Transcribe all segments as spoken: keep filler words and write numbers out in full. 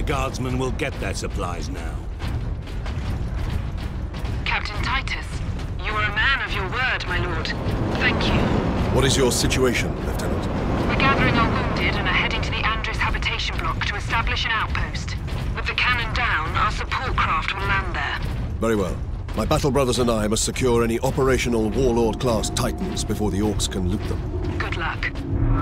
guardsmen will get their supplies now. Captain Titus, you are a man of your word, my lord. Thank you. What is your situation, Lieutenant? We're gathering our wounded and are heading to the Andres habitation block to establish an outpost. With the cannon down, our support craft will land there. Very well. My battle brothers and I must secure any operational Warlord-class Titans before the Orcs can loot them. Good luck.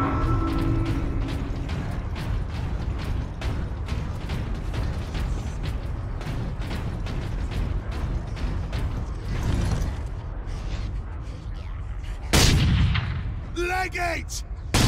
Legate!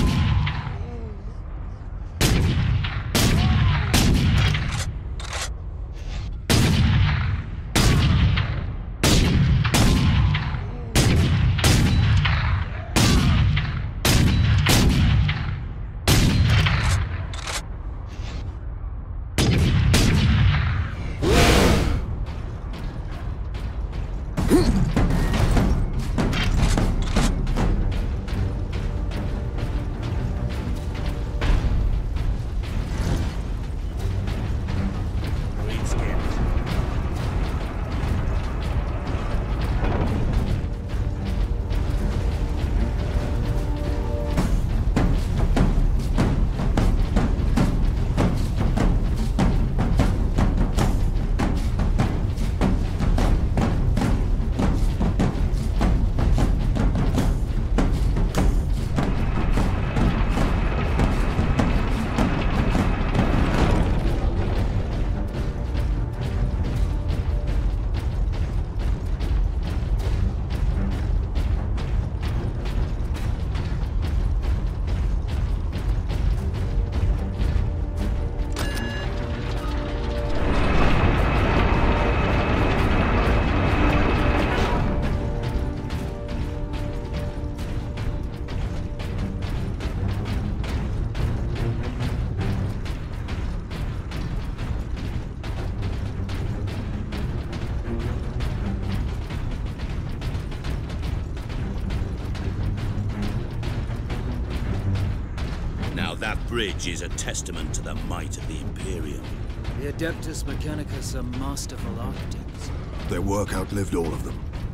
That bridge is a testament to the might of the Imperium. The Adeptus Mechanicus are masterful architects. Their work outlived all of them.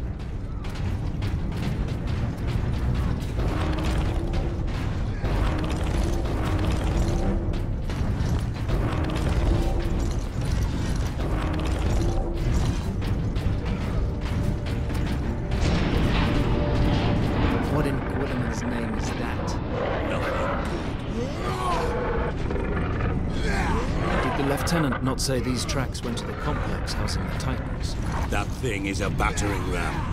What in Gwilliman's name is that? Did the Lieutenant not say these tracks went to the complex housing the Titans? That thing is a battering ram.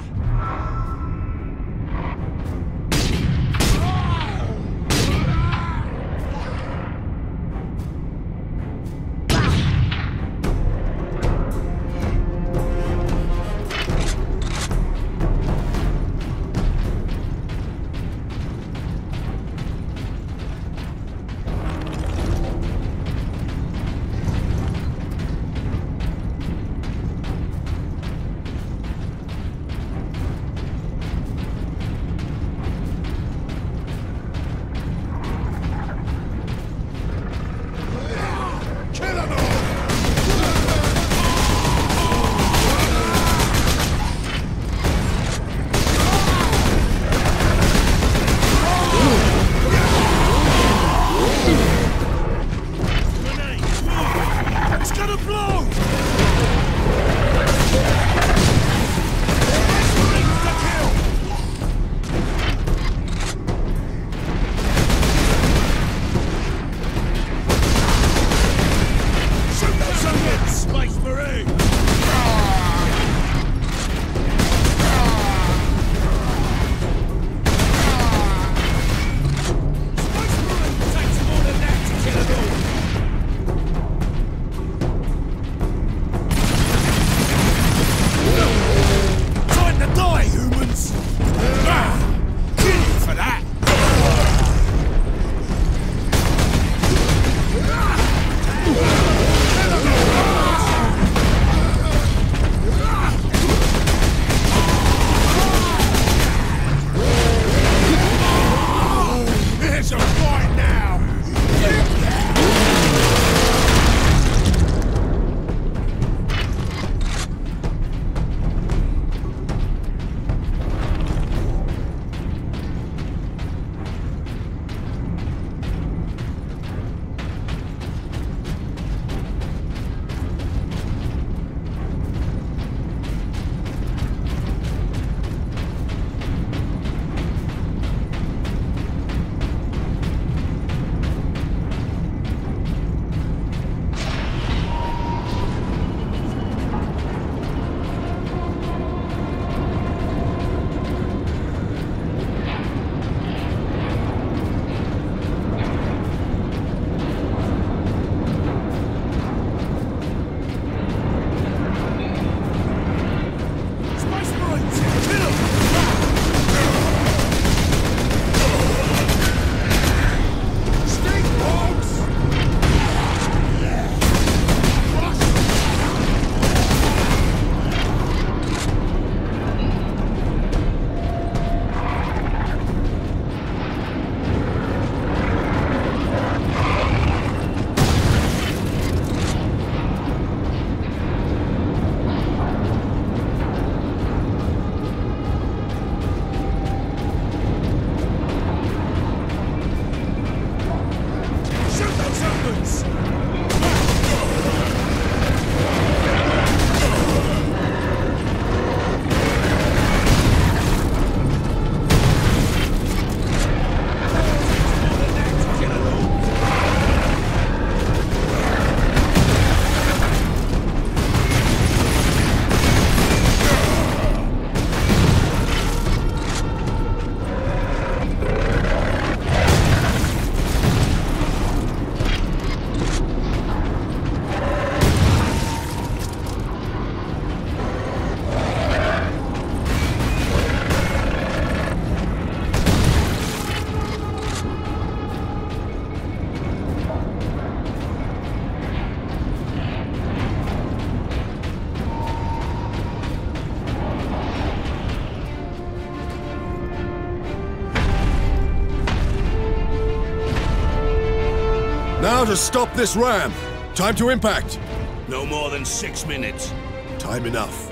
Now to stop this ram. Time to impact. No more than six minutes. Time enough.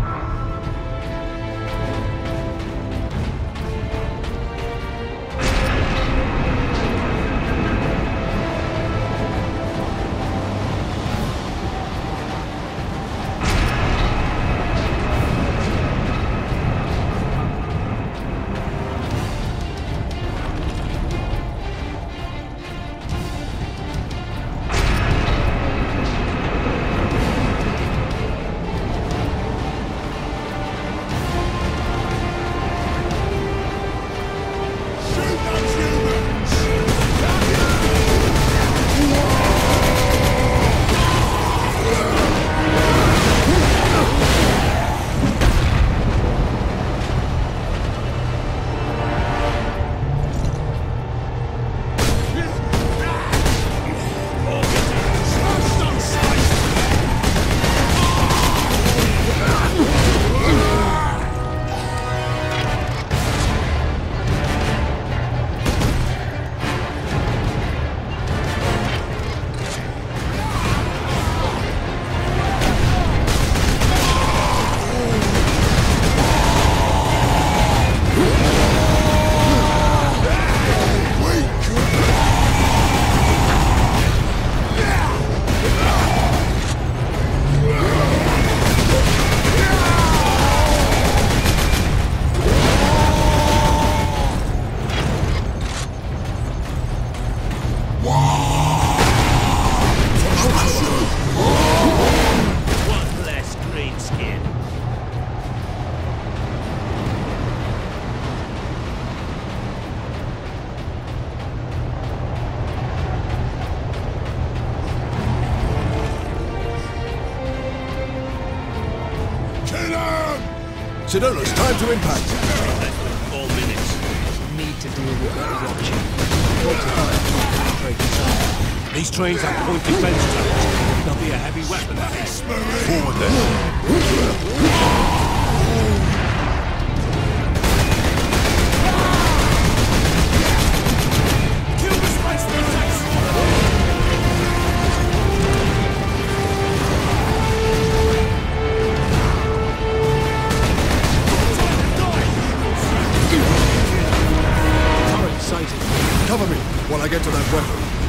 Sidonis, time to impact. Four minutes. Need to deal with that watching. forty-five penetrating. These trains have point defense turrets. They'll be a heavy weapon. Forward then. Cover me while I get to that weapon.